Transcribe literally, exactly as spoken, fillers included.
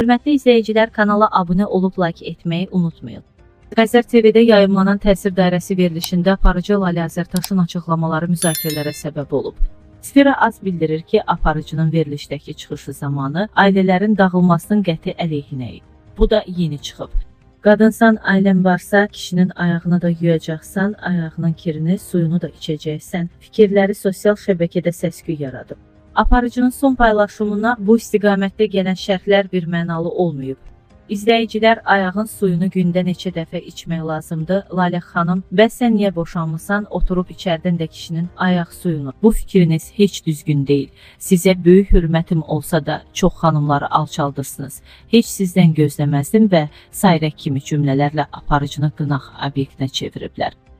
Hörmətli izləyicilər, kanala abunə olub like etməyi unutmayın. Xəzər T V-də yayımlanan təsir dairəsi verilişində aparıcı Lalə Azərtaşın açıqlamaları müzakirələrə səbəb olub. Sfera Az bildirir ki, aparıcının verilişdəki çıxışı zamanı ailələrin dağılmasının qəti əleyhinə idi. Bu da yeni çıxıb. Qadınsan, ailən varsa, kişinin ayağını da yuyacaqsan, ayağının kirini, suyunu da içəcəksən. Fikirləri sosial şəbəkədə səs-küy yaradıb. Aparıcının son paylaşımına bu istiqamətdə gələn şərhlər bir mənalı olmayıb. İzləyicilər, ayağın suyunu gündə neçə dəfə içmək lazımdır? Lalə xanım, bəs sən niyə boşanmısan? Oturub içərdən də kişinin ayaq suyunu. Bu fikriniz heç düzgün deyil. Sizə böyük hörmətim olsa da çox xanımları alçaldırsınız. Heç sizdən gözləməzdim və sairə kimi cümlələrlə aparıcını qınaq obyektinə çeviriblər.